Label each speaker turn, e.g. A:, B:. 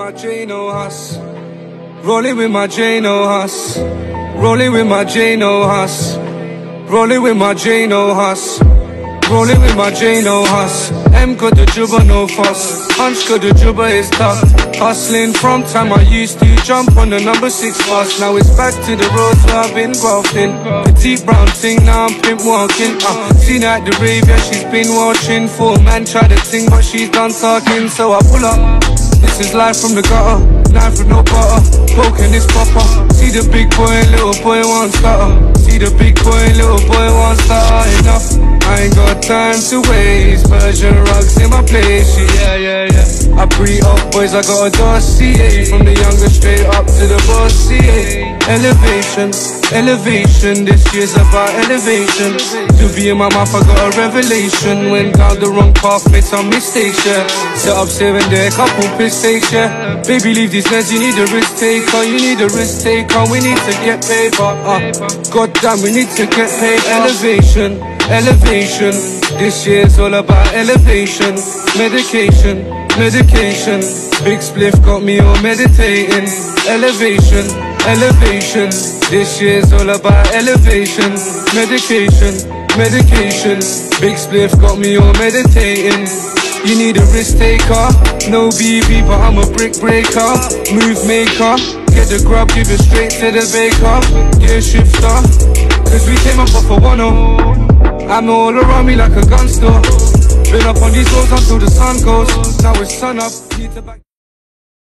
A: my J-No Huss. Rolling with my J-No Huss. Rolling with my J-No Huss. Rolling with my J-No Huss. Rolling with my J-No Huss. M got the jubba, no fuss. Hunch got the jubba, is tough. Hustling from time I used to jump on the number 6 bus. Now it's back to the roads where I've been grafting. A deep brown thing, now I'm pimp walking. Seen her at the rave, yeah, she's been watching. 4 man tried to ting, but she's done talking. So I pull up. This is life from the gutter. Life with no butter. Poking this proper. See the big boy and little boy won't stutter. See the big boy and little boy won't stutter. Enough. I ain't got time to waste. Persian rugs in my place, yeah. I pre-up boys, I got a dossier. From the younger straight up to the boss, yeah. Elevation, elevation, this year's about elevation. To be in my mouth, I got a revelation. Went down the wrong path, made some mistakes, yeah. Set up 7 there, couple piss takes, yeah. Baby, leave these meds, you need a risk taker. You need a risk taker, we need to get paid, but God damn, we need to get paid. Elevation, elevation, this year's all about elevation. Medication, medication, big spliff got me all meditating. Elevation, elevation, this year's all about elevation. Medication, medication, big spliff got me all meditating. You need a risk taker, no BB but I'm a brick breaker. Move maker, get the grub, give it straight to the baker. Gear shifter, cause we came up off a 1-0. I'm all around me like a gun store. Been up on these roads until the sun goes. Now it's sun up, need to back